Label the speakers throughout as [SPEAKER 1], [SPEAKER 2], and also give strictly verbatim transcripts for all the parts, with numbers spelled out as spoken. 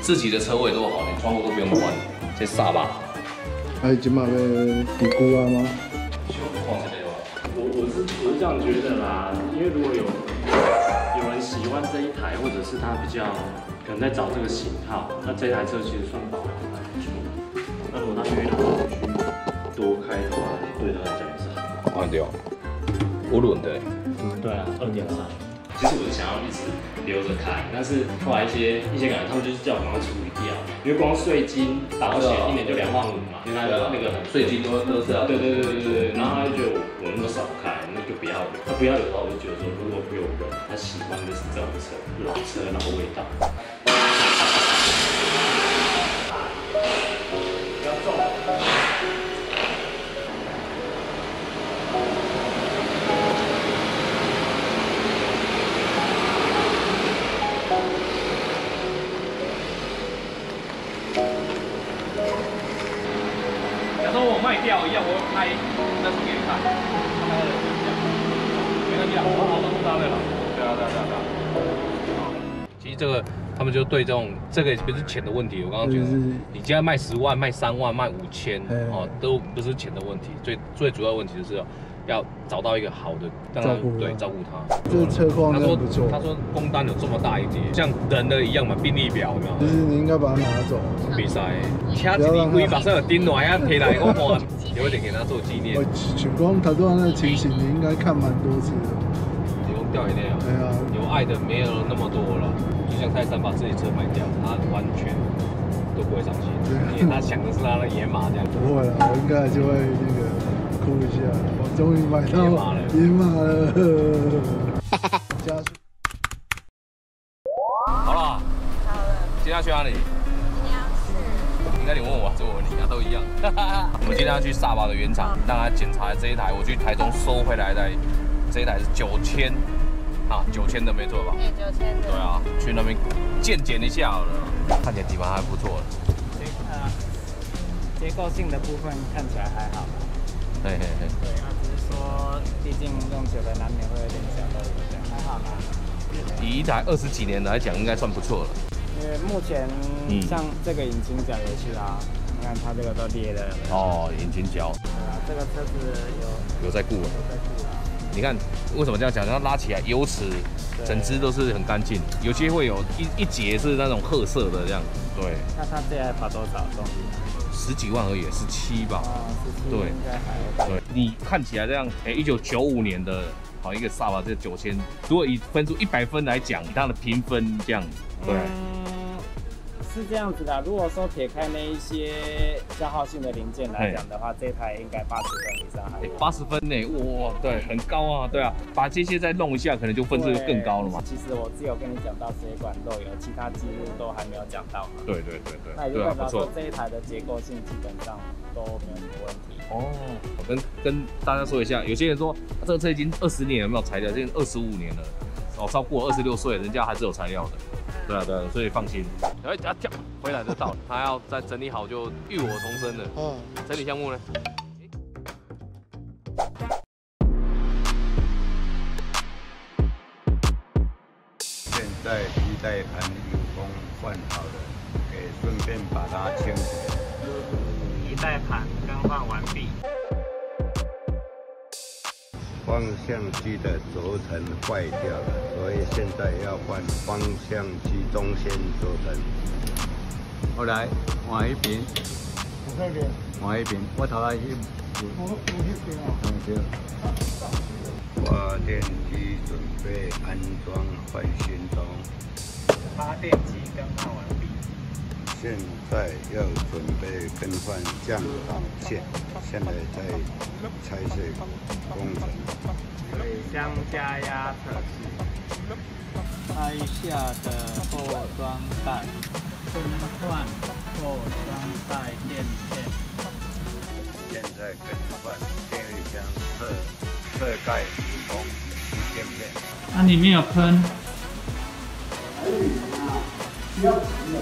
[SPEAKER 1] 自己的车位都好，连窗户都不用换，这煞吧。
[SPEAKER 2] 哎，今嘛要低估啊吗？
[SPEAKER 3] 我我是我是这样觉得啦，因为如果有有人喜欢这一台，或者是他比较可能在找这个型号，那这台车其实算保养还不错。那如果他愿意拿出去多开的话，对他来讲也是好。
[SPEAKER 1] 换掉，五轮的。
[SPEAKER 3] 对啊，二点三。其实我是想要一直留着开，但是后来一些一些感觉，他们就是叫我赶快处理掉，因为光税金、保险一年就两万五嘛，因为他的那个
[SPEAKER 1] 税金都都是要。
[SPEAKER 3] 对对对对对对，然后他就觉得我我那么少开，那就不要留。他不要留的话，我就觉得说，如果有人他喜欢的是这种车，老车老味道。不要重。
[SPEAKER 1] 假如我卖掉一样，我拍那出给你看，没关系啊，我好多不搭对了。对啊对啊对啊对啊。其实这个他们就对这种这个不是钱的问题，我刚刚觉得你今天卖十万、卖三万、卖五千，哦，都不是钱的问题，最最主要的问题就是要找到一个好的，让他对照顾他。
[SPEAKER 2] 这个车况真的不错。
[SPEAKER 1] 他说工单有这么大一叠，像人的一样嘛，病历表有没有？
[SPEAKER 2] 就是你应该把它拿走。
[SPEAKER 1] 比赛，掐一支龟把所有钉落啊，提来我看，留一点给他做纪念。
[SPEAKER 2] 全光他做那个情形，你应该看蛮多次的。
[SPEAKER 1] 有掉眼泪啊？
[SPEAKER 2] 对啊，
[SPEAKER 1] 有爱的没有那么多了。就像泰山把自己车卖掉，他完全都不会伤心，因为他想的是他的野马这样。
[SPEAKER 2] 不会了，我应该就会那个哭一下，我终于买到野马了。野马了，加速。
[SPEAKER 1] 好了，好了，接下去哪里？应该你问我还是我问你啊，都一样。我们今天要去萨巴的原厂，让他检查这一台，我去台中收回来的这一台是九千。啊，九千的没错吧？
[SPEAKER 4] 对，九千的。
[SPEAKER 1] 对啊，去那边鉴检一下好了。看起来底盘还不错了。
[SPEAKER 5] 这呃，结构性的部分看起来还好。
[SPEAKER 1] 嘿嘿嘿。
[SPEAKER 5] 对，那只是说，毕竟用久了难免会有点小漏点，还好啦。
[SPEAKER 1] 以一台二十几年来讲，应该算不错了。
[SPEAKER 5] 因为目前像这个引擎角也是啊，你看它这个都裂了。
[SPEAKER 1] 哦，引擎角。
[SPEAKER 5] 对啊，这个车子有
[SPEAKER 1] 有在顾了。
[SPEAKER 5] 有在顾啊。
[SPEAKER 1] 你看为什么这样讲？它拉起来油尺，整只都是很干净，有些会有一一节是那种褐色的这样。对。
[SPEAKER 5] 那它这台跑多少动力？
[SPEAKER 1] 十几万而已，十七吧。
[SPEAKER 5] 哦，十七。对，应该还 OK。
[SPEAKER 1] 对，你看起来这样，哎，一九九五年的，好一个萨巴这九千，如果以分数一百分来讲，以它的评分这样，对。
[SPEAKER 5] 是这样子的，如果说撇开那一些消耗性的零件来讲的话，这台应该八十分以上还有。
[SPEAKER 1] 八十分呢，哇，对，很高啊，对啊，把这些再弄一下，可能就分数更高了嘛。
[SPEAKER 5] 其实我只有跟你讲到水管漏油，其他几乎都还没有讲到嘛。
[SPEAKER 1] 对对对对。
[SPEAKER 5] 那也就代表说这一台的结构性基本上都没有什么问题。
[SPEAKER 1] 哦，我跟跟大家说一下，有些人说这个车已经二十年了没有材料，现在二十五年了，哦，超过二十六岁，人家还是有材料的。对啊，对啊，所以放心。哎，啊，跳回来就到了，他要再整理好就浴火重生了。嗯，整理项目呢？
[SPEAKER 6] 现在一代盘有功换好了，可以顺便把它清洗。
[SPEAKER 5] 一代盘更换完毕。
[SPEAKER 6] 方向机的轴承坏掉了，所以现在要换方向机中线轴承。后来换一边，换一边，换一边，我头来去。我我去边哦。嗯对。发电机准备安装换新中。
[SPEAKER 5] 发电机更换完毕。
[SPEAKER 6] 现在要准备更换降档线，现在在拆卸工程。
[SPEAKER 5] 水箱加压测试，拆下的后装带，更换后装带电线。
[SPEAKER 6] 现在更换电力箱侧侧盖如同垫片。
[SPEAKER 5] 那里面有喷。
[SPEAKER 2] 不要急了。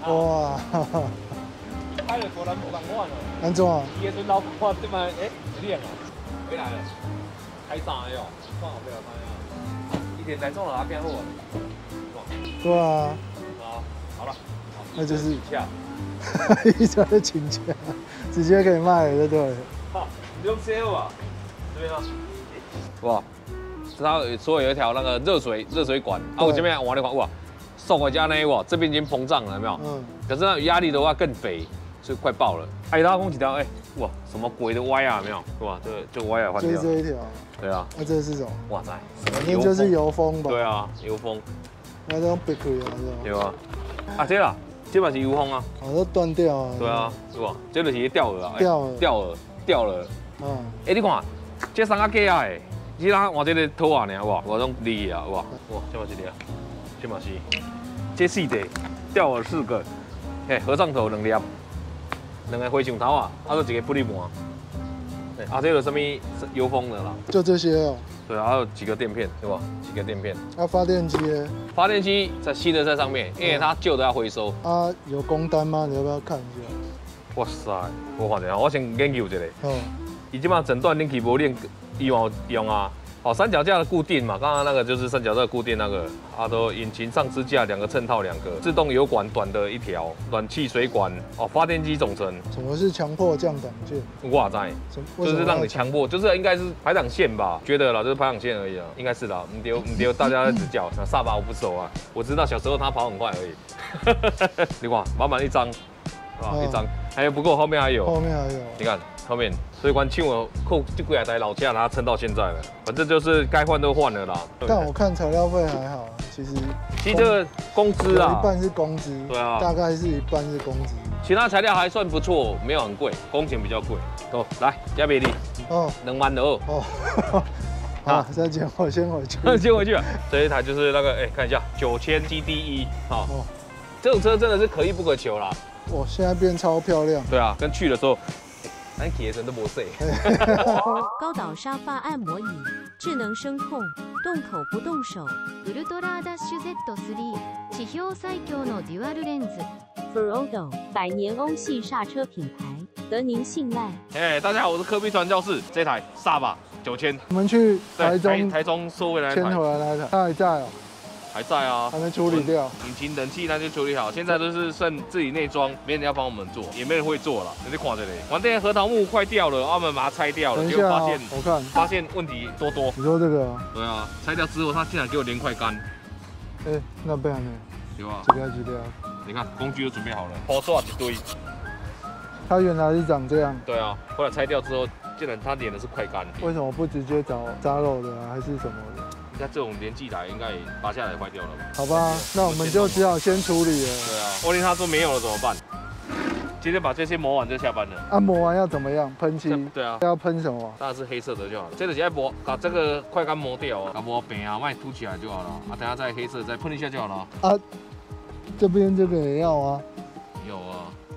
[SPEAKER 2] 哇！
[SPEAKER 1] 开了果然不敢换了。
[SPEAKER 2] 安怎？
[SPEAKER 1] 椰子老花对吗？哎，练了，回来了，开炸了哟，放好不了开啊！一点来中了阿边货。
[SPEAKER 2] 对啊。
[SPEAKER 1] 好，好了，
[SPEAKER 2] 那就是
[SPEAKER 1] 下，
[SPEAKER 2] 一车的请假，直接可以卖了，对不对？
[SPEAKER 1] 好，用 sale 啊，这边啊。哇，它所有有一条那个热水热水管，啊，我这边往那块哇，送回家那一哇，这边已经膨胀了，有没有？嗯。可是那压力的话更肥。就快爆了！哎，拉空几条，哎，哇，什么鬼的歪啊？有没有？对吧？这这歪啊，换掉。
[SPEAKER 2] 就是这一条。
[SPEAKER 1] 对啊。
[SPEAKER 2] 那这是什么？
[SPEAKER 1] 哇塞，
[SPEAKER 2] 反正就是油封吧。
[SPEAKER 1] 对啊，油封。
[SPEAKER 2] 那这种别开啊，
[SPEAKER 1] 对啊。啊，这啦，这嘛是油封啊。
[SPEAKER 2] 哦，都断掉啊。
[SPEAKER 1] 对啊，是吧？这就是掉了啊。
[SPEAKER 2] 掉了。
[SPEAKER 1] 掉了，掉了。
[SPEAKER 2] 嗯。
[SPEAKER 1] 哎，你看，这三个假的，你啷换这个土啊呢？哇，我种厉害啊，哇哇，这嘛是的，这嘛是，这四个掉了四个，嘿，和尚头两粒。两个灰熊头啊，还有一个玻璃膜。对，啊，这有什么油封的啦？
[SPEAKER 2] 就这些哦。对
[SPEAKER 1] 啊，还有几个垫片，对吧？几个垫片。
[SPEAKER 2] 那、啊、发电机呢？
[SPEAKER 1] 发电机在新的在上面，因为它旧的要回收。
[SPEAKER 2] 啊，有工单吗？你要不要看一下？
[SPEAKER 1] 哇塞，我看一下，我先研究一下。哦。伊即马整段冷气无冷，以往用啊。哦，三脚架的固定嘛，刚刚那个就是三脚架固定那个，啊，都引擎上支架两个衬套两个，自动油管短的一条，暖气水管，哦，发电机总成。
[SPEAKER 2] 什么是强迫降档键？
[SPEAKER 1] 哇塞，就是让你强迫，就是应该是排档线吧？觉得啦，就是排档线而已啊，应该是啦，唔丢唔丢，大家在指教。那萨巴我不熟啊，我知道小时候他跑很快而已。你看，满满一张，啊，一张，还有不够，后面还有，
[SPEAKER 2] 后面还有，
[SPEAKER 1] 你看。后面，所以关庆我扣这几台老车，它撑到现在了。反正就是该换都换了啦。
[SPEAKER 2] 但我看材料费还好，其实
[SPEAKER 1] 其实这个工资啊，
[SPEAKER 2] 一半是工资，对啊，大概是一半是工资。
[SPEAKER 1] 其他材料还算不错，没有很贵，工钱比较贵。哦，来加比例，哦，两万二。哦，
[SPEAKER 2] 好，再见，我先回去。
[SPEAKER 1] 先回去啊。这一台就是那个，哎，看一下九千 G D E， 好，这种车真的是可遇不可求啦。
[SPEAKER 2] 哇，现在变超漂亮。
[SPEAKER 1] 对啊，跟去的时候。咱骑的人都无细。
[SPEAKER 4] 高岛沙发按摩椅，智能声控，动口不动手。ウルトラダッシュ ゼットスリー 地表最強のデュアルレンズ。Ferodo 百年欧系刹车品牌，得您信赖。
[SPEAKER 1] 哎，大家好，我是科比传教士，这台萨巴九千。
[SPEAKER 2] 我们去台中，
[SPEAKER 1] 台台中收回来
[SPEAKER 2] 牵回来那一台，它还在哦。
[SPEAKER 1] 还在啊，
[SPEAKER 2] 还没处理掉。
[SPEAKER 1] 引擎、冷气那就处理好，现在都是剩自己内装，没人要帮我们做，也没人会做了。你看这里，完这核桃木快掉了，我们把它拆掉了，结果发现
[SPEAKER 2] 我看
[SPEAKER 1] 发现问题多多。
[SPEAKER 2] 你说这个？
[SPEAKER 1] 对啊，拆掉之后，它竟然给我连块干。
[SPEAKER 2] 哎，那不然呢？
[SPEAKER 1] 对吧？
[SPEAKER 2] 几条几条？
[SPEAKER 1] 你看工具都准备好了，包刷一堆。
[SPEAKER 2] 它原来是长这样。
[SPEAKER 1] 对啊，后来拆掉之后，竟然它连的是快干。
[SPEAKER 2] 为什么不直接找扎肉的啊，还是什么的？
[SPEAKER 1] 那这种连寄来应该也拔下来坏掉了吧？
[SPEAKER 2] 好吧，那我们就只好先处理了。
[SPEAKER 1] 对啊，万一他说没有了怎么办？今天把这些磨完就下班了。
[SPEAKER 2] 啊，磨完要怎么样？喷漆？
[SPEAKER 1] 对啊。
[SPEAKER 2] 要喷什么？
[SPEAKER 1] 当然是黑色的就好了。这个只要磨，把这个快干磨掉啊，把磨平啊，卖凸起来就好了。啊，等下再黑色再喷一下就好了。啊，
[SPEAKER 2] 这边这个也要啊。
[SPEAKER 1] 有啊。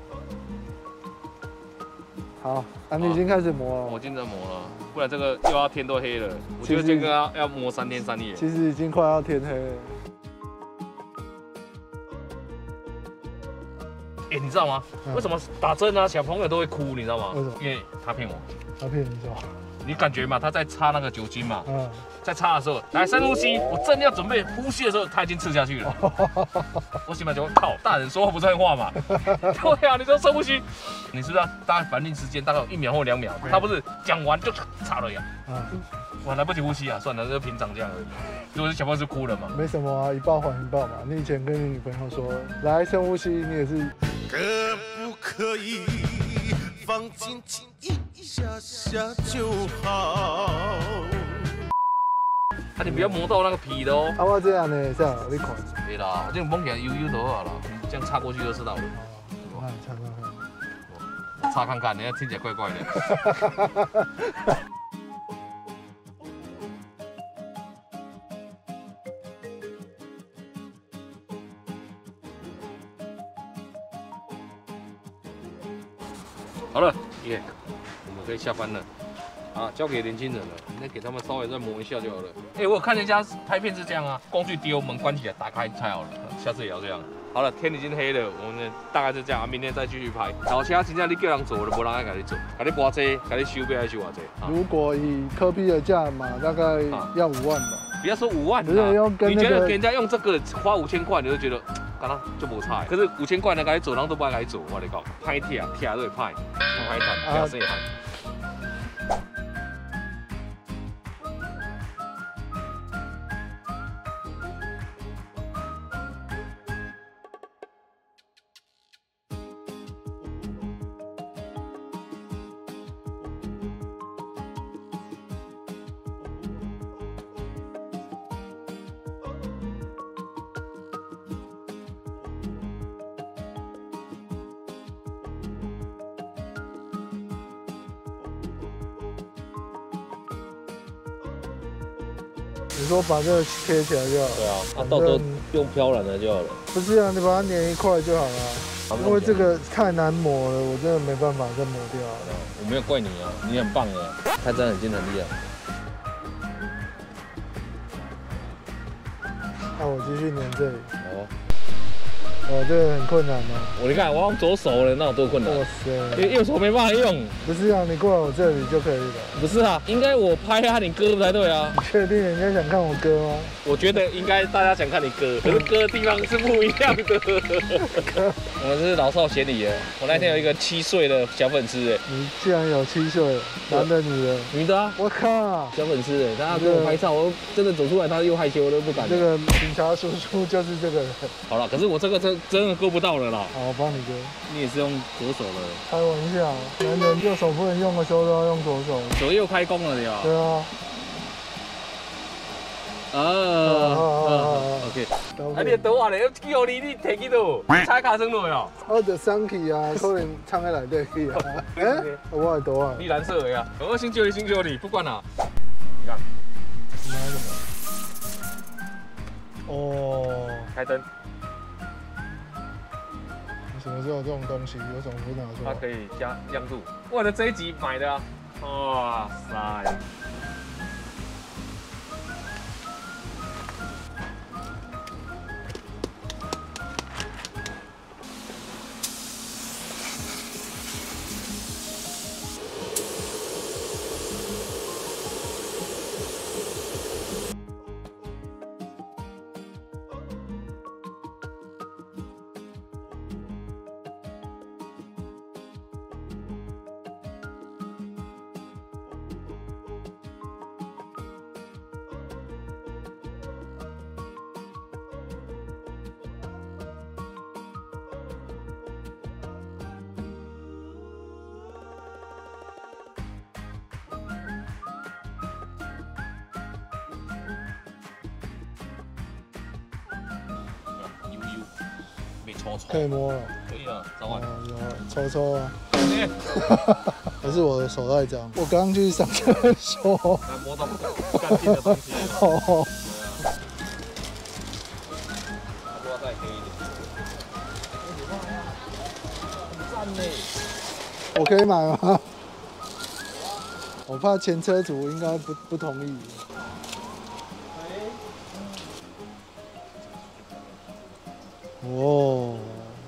[SPEAKER 2] 好，啊，你已经开始磨了。
[SPEAKER 1] 我已经在磨了。不然这个又要天都黑了，我觉得这个要要磨三天三夜。
[SPEAKER 2] 其实已经快要天黑了。
[SPEAKER 1] 哎，你知道吗？嗯、为什么打针啊，小朋友都会哭？你知道吗？
[SPEAKER 2] 为什么？
[SPEAKER 1] 因为他骗我。
[SPEAKER 2] 他骗你什么？
[SPEAKER 1] 你感觉嘛，他在擦那个酒精嘛。嗯。在擦的时候，来深呼吸。我正要准备呼吸的时候，他已经吃下去了。我心里就靠，大人说话不算话嘛。对啊，你说深呼吸，你是不是要大概反应时间大概有一秒或两秒？他不是讲完就擦了呀。嗯。我来不及呼吸啊，算了，就平常这样而已。如果是小朋友是哭了嘛。没什么啊，一报还一报嘛。你以前跟你女朋友说，来深呼吸，你也是。可不可以放轻轻一下下就好？啊，你不要磨到那个皮的哦。啊，我这样呢，这样你看。对啦，这样摸起来悠悠就好了，这样擦过去就知道了。哦，擦看看。擦看看，你看听起来怪怪的。好了，耶、yeah ，我们可以下班了。啊，交给年轻人了，那给他们稍微再磨一下就好了。哎、欸，我有看人家拍片是这样啊，工具丢，门关起来，打开拆好了。下次也要这样。 好了，天已经黑了，我们大概就这样，明天再继续拍。老车真正你叫人做，就无人爱给你做，给你偌济，给你收不爱收偌济。
[SPEAKER 2] 如果以科批的价码，大概要五万吧。
[SPEAKER 1] 不要说五万啦，你觉得给人家用这个花五千块，你就觉得刚刚就无差。可是五千块呢，给你做，人都不爱给你做，我跟你讲，歹铁铁都会歹，歹赚，铁细汉。
[SPEAKER 2] 你说把这个贴起来就好。
[SPEAKER 1] 对啊，啊，到时候用漂染的就好了。
[SPEAKER 2] 不是啊，你把它粘一块就好了。因为这个太难磨了，我真的没办法再磨掉了。
[SPEAKER 1] 我没有怪你啊，你很棒哎，他真的很精很厉害。
[SPEAKER 2] 那我继续粘这里。
[SPEAKER 1] 哦。
[SPEAKER 2] 哦，这个很困难哦。
[SPEAKER 1] 我你看，我用左手了，那有多困难？哇塞！因为右手没办法用。
[SPEAKER 2] 不是啊，你过来我这里就可以了。
[SPEAKER 1] 不是啊，应该我拍啊，你割才对啊。
[SPEAKER 2] 你确定人家想看我割吗？
[SPEAKER 1] 我觉得应该大家想看你割，可是割的地方是不一样的。我们是老少咸宜的。我那天有一个七岁的小粉丝哎。
[SPEAKER 2] 你竟然有七岁，男的女的？
[SPEAKER 1] 女的啊。
[SPEAKER 2] 我靠！
[SPEAKER 1] 小粉丝哎，他跟我拍照，我真的走出来，他又害羞，我都不敢。
[SPEAKER 2] 这个警察叔叔就是这个人。
[SPEAKER 1] 好了，可是我这个真真的够不到了啦。
[SPEAKER 2] 好，我帮你割。
[SPEAKER 1] 你也是用左手的？
[SPEAKER 2] 开玩笑，男人右手不能用的时候都要用左手。
[SPEAKER 1] 左右开弓了对吧？
[SPEAKER 2] 对啊。
[SPEAKER 1] 啊啊 ，OK。啊，你倒啊咧，叫你你摕去倒，踩卡升落哟。
[SPEAKER 2] 我着送去啊，可能藏在内底去啊。哎，我会倒啊。
[SPEAKER 1] 你蓝色的呀？我先救你，先救你，不管啦。你看。
[SPEAKER 2] 买什么？哦。
[SPEAKER 1] 开灯。
[SPEAKER 2] 什么时候有这种东西？有什么不拿出来？
[SPEAKER 1] 它可以加亮度，为了这一集买的啊！哇塞！
[SPEAKER 2] 可以摸了，
[SPEAKER 1] 可以啊，早晚。
[SPEAKER 2] 有抽抽啊。还是我的手太脏，我刚刚去上厕所。
[SPEAKER 1] 摸到不干净的东西。哦。对啊。不要再黑一点。很赞呢。
[SPEAKER 2] 我可以买吗？我怕前车主应该不不同意。 哦，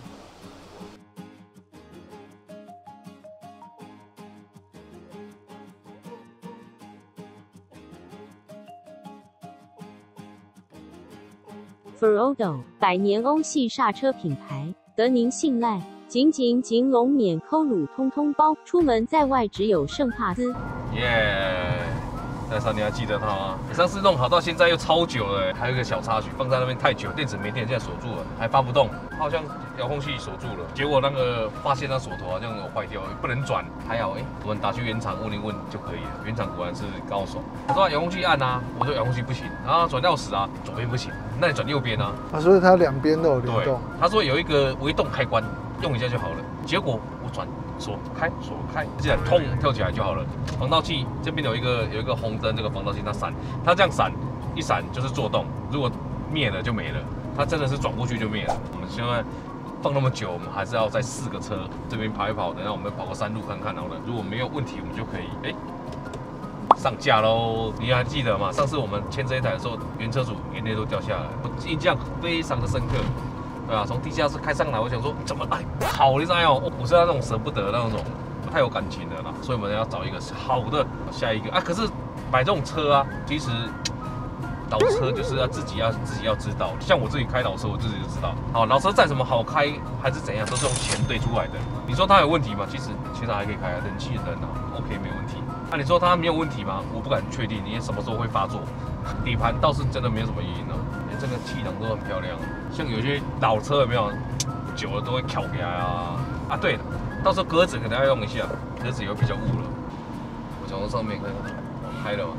[SPEAKER 4] Ferodo 百年欧系刹车品牌，得您信赖。紧紧紧拢免抠乳通通包，出门在外只有圣帕斯。
[SPEAKER 1] 耶！那时候你还记得它吗？上次弄好到现在又超久了，还有一个小插曲，放在那边太久，电池没电，现在锁住了，还发不动，好像遥控器锁住了。结果那个发现那锁头好像有坏掉，不能转。还好哎，我们打去原厂问一问就可以了。原厂果然是高手。他说遥控器按啊，我说遥控器不行，然后转钥匙啊，左边不行，那你转右边啊。
[SPEAKER 2] 啊，所以它两边都有联动。
[SPEAKER 1] 他说有一个微动开关，用一下就好了。结果我转。 锁开，锁开，这样通跳起来就好了。防盗器这边有一个有一个红灯，这个防盗器它闪，它这样闪，一闪就是作动，如果灭了就没了。它真的是转过去就灭了。我们现在放那么久，我们还是要再试个车，这边跑一跑，等下我们跑个山路看看好了。如果没有问题，我们就可以哎、欸、上架喽。你还记得吗？上次我们牵这一台的时候，原车主眼泪都掉下来，我印象非常的深刻。 对啊，从地下室开上来，我想说怎么哎好，你知道吗？我是那种舍不得那种不太有感情的啦，所以我们要找一个好的下一个啊。可是买这种车啊，其实老车就是要自己要自己要知道，像我自己开老车，我自己就知道，好老车再怎么好开还是怎样，都是用钱堆出来的。你说它有问题吗？其实其实还可以开啊，冷气冷啊 ，OK 没问题。那、啊、你说它没有问题吗？我不敢确定，你什么时候会发作？底盘倒是真的没有什么异音哦，连这个气囊都很漂亮。像有些老车有没有，久了都会翘起来啊。啊，对了，到时候格子可能要用一下，格子也会比较雾了。我从上面看看，开了吗？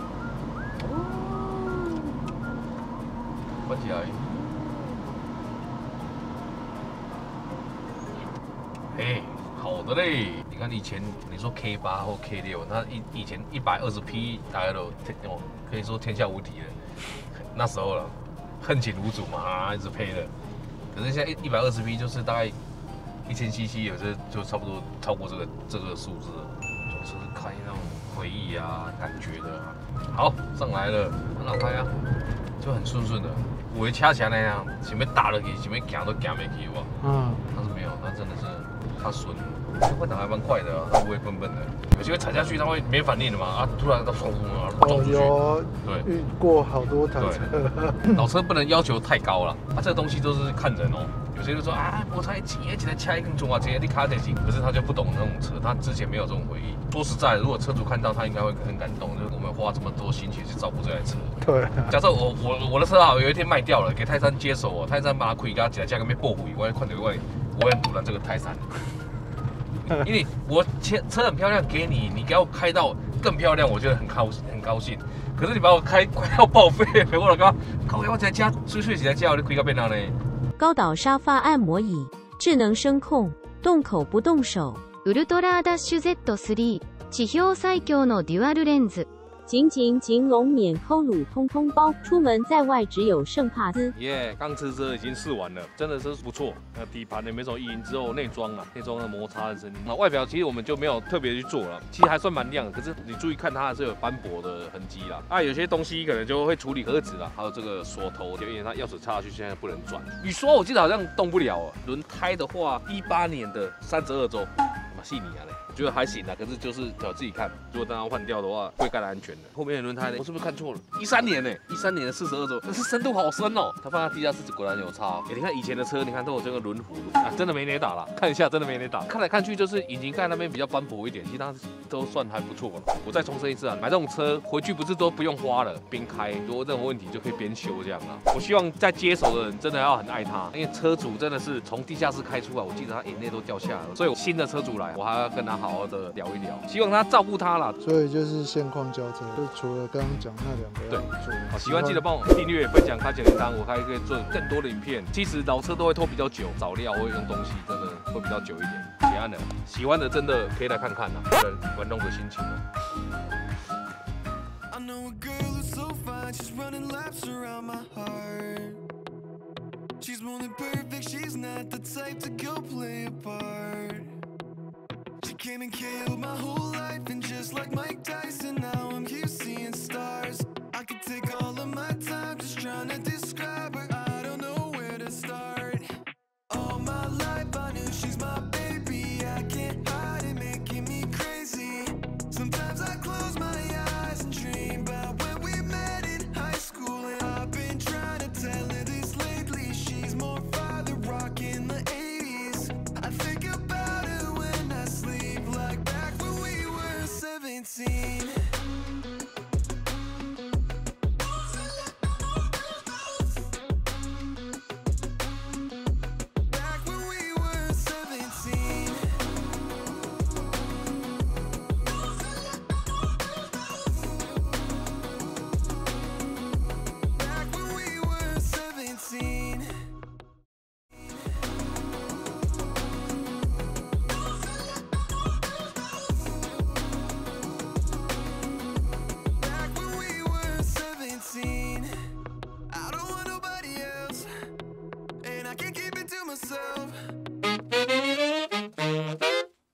[SPEAKER 1] 关起来。哎。好的嘞，你看以前你说 K 八或 K 六，那以以前一百二十匹大家都哦可以说天下无敌了，那时候了，恨铁如主嘛，啊一直配的。可是现在一百二十匹就是大概一千 C C， 有些就差不多超过这个这个数字了。就是开那种回忆啊感觉的、啊。好，上来了，很好开啊，就很顺顺的。我一掐起来那样，前面打了去，前面行都行没去哇。嗯，但是没有，那真的是。它顺，换挡还蛮快的、啊，它不会笨笨的。有些会踩下去，它会没反应的嘛，啊，突然它砰啊撞出去。
[SPEAKER 2] 有，
[SPEAKER 1] 对，
[SPEAKER 2] 遇过好多台车。
[SPEAKER 1] 老车不能要求太高了，啊，这个东西都是看人哦。有些人说啊，我才几年前才掐一根中啊，直接你卡得行，可是他就不懂那种车，他之前没有这种回忆。说实在的，如果车主看到，他应该会很感动，就是我们花这么多心血去照顾这台车。
[SPEAKER 2] 对。假
[SPEAKER 1] 设我我我的车啊，有一天卖掉了，给泰山接手哦，泰山把它亏给他起来，价格没破毁，我也看到我我很堵拦这个泰山。因为我车车很漂亮，给你，你给我开到更漂亮，我觉得很高很高兴。可是你把我开快要报废，我老高，靠！我在家睡睡起来家，我就开到变哪呢？
[SPEAKER 4] 高岛沙发按摩椅，智能声控，动口不动手。ウルトラダッシュ ゼットスリー 地表最強のデュアルレンズ。紧紧紧拢免抠乳通通包，出门在外只有圣帕斯。
[SPEAKER 1] 耶，钢车车已经试完了，真的是不错。那底盘也没什么异音，之后内装啊，内装的摩擦的声音。那外表其实我们就没有特别去做了，其实还算蛮亮的。可是你注意看，它还是有斑驳的痕迹啦。啊，有些东西可能就会处理盒子啦，还有这个锁头，因为它钥匙插下去现在不能转。雨刷我记得好像动不了哦。轮胎的话，一八年的三十二周，马细尼啊嘞。我觉得还行啦，可是就是要自己看。如果当然换掉的话，会更安全的。后面的轮胎呢？我是不是看错了？一三年呢？一三年的四十二周，可是深度好深哦。它放在地下室果然有差。哎，你看以前的车，你看都有这个轮毂啊，真的没雷打啦。看一下，真的没雷打。看来看去就是引擎盖那边比较斑驳一点，其他都算还不错了。我再重申一次啊，买这种车回去不是都不用花了，边开如果任何问题就可以边修这样啊。我希望在接手的人真的要很爱它，因为车主真的是从地下室开出来，我记得他眼泪都掉下来了。所以新的车主来，我还要跟他好好的聊一聊，希望他照顾他啦。
[SPEAKER 2] 所以就是现况交车，就除了刚刚讲那两个要做。
[SPEAKER 1] 好，喜欢记得帮我订阅、分享、开启铃铛，我还可以做更多的影片。其实老车都会拖比较久，找料或者用东西真的会比较久一点。喜欢的，喜欢的真的可以来看看呐，玩弄的心情哦。She's more than perfect, she's not the type to go play a part. She came and killed my whole life, and just like my